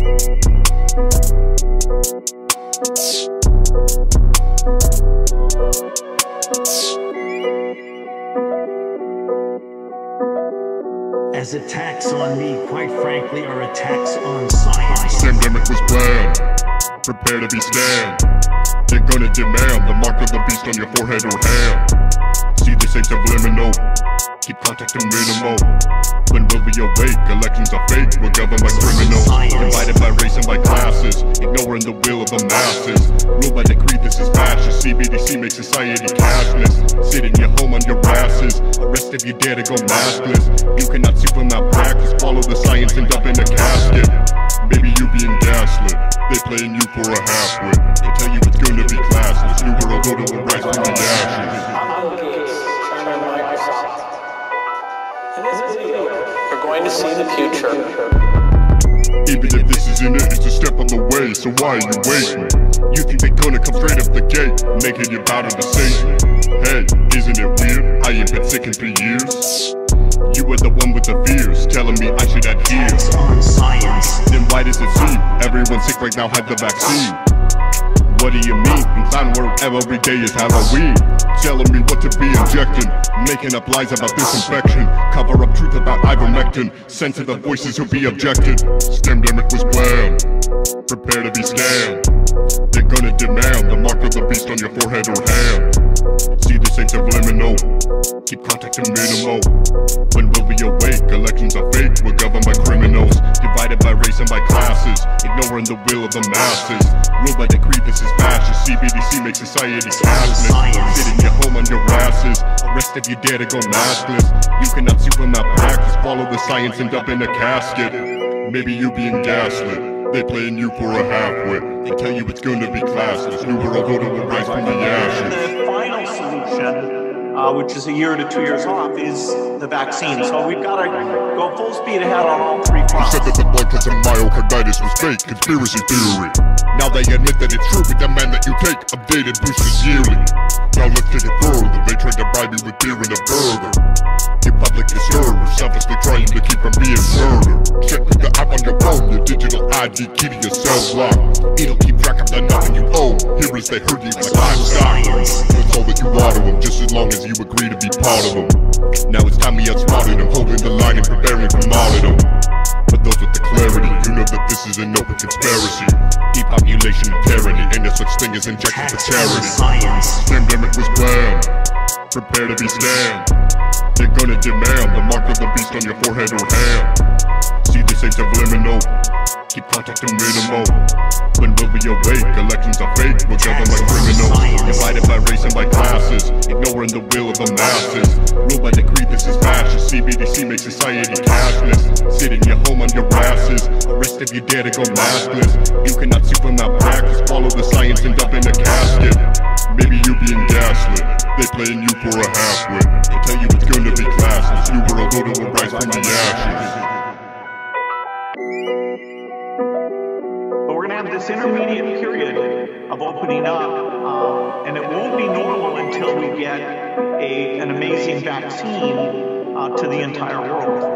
As attacks on me, quite frankly, are attacks on science. Pandemic was planned, prepare to be scanned. They're gonna demand the mark of the beast on your forehead or hand. See, this ain't subliminal, keep contact minimal. When will we awake? Elections are fake, we're governed by criminals. Divided by race and by classes, ignoring the will of the masses. Ruled by decree, this is fascist. CBDC makes society cashless. Sit in your home on your asses, arrest if you dare to go maskless. You cannot sue for malpractice, follow the science and dump in a casket. Maybe you being gaslit, they playing you for a half-wit. They tell you it's gonna be classless, new world order will rise from the ashes. In this video, we're going to see the future. Even if this isn't it, it's a step on the way, so why are you waiting? You think they're gonna come straight up the gate, making you bow to the Satan? Hey, isn't it weird? I ain't been sick in 3 years. You were the one with the fears, telling me I should adhere. Attacks on science. Then why does it seem everyone sick right now had the vaccine? What do you mean? In clown world, every day is Halloween. Telling me what to be injecting, making up lies about this infection. Cover up truth about ivermectin, sensitive voices who be objected. Pandemic was planned, prepare to be scanned. They're gonna demand the mark of the beast on your forehead or hand. See, this ain't subliminal, keep contact minimal. When will we awake? Elections are fake, we're governed by criminals. Divided by race and by classes, ignoring the will of the masses. Ruled by decree, this is fascist. CBDC makes society cashless. Sit in your home on your asses, arrest if you dare to go maskless. You cannot sue for malpractice, follow the science and dump in a casket. Maybe you being gaslit, they playing you for a half-wit. They tell you it's gonna be classless, new world order will rise from the ashes. The final solution, which is a year to 2 years off, is the vaccine. So we've got to go full speed ahead on all three fronts. You said that the blood clots and myocarditis was fake, conspiracy theory. Now they admit that it's true, but demand that you take updated boosters yearly. Now let's take it further, they tried to bribe you with beer and a burger. You public disturbers, selflessly trying to keep from being murdered. Check with the app on your phone, your digital ID key to your cell block. It'll keep track of the nothing you owe. Here is they heard you like livestock. It's all that you are to them, just as long as you agree to be part of them. Now it's time we outsmarted them, holding the line and preparing for martyrdom. But those with the clarity, you know that this is an open conspiracy. Depopulation and tyranny, ain't there such thing as injection for charity. Pandemic was planned, prepare to be scanned. They're gonna demand the mark of the beast on your forehead or hand. See, this ain't subliminal, keep contact minimal. When will we awake? Elections are fake, we're governed by criminals. Divided by race and by classes, ignoring the will of the masses. Ruled by decree, this is fascist. CBDC makes society cashless. Sit in your home on your asses, arrest if you dare to go maskless. You cannot sue for malpractice, follow the science and dump in a casket. Maybe you being gaslit, they playing you for a half-wit. They tell you it's gonna be classless, new world order will rise from the ashes. But we're going to have this intermediate period of opening up, and it won't be normal until we get an amazing vaccine to the entire world.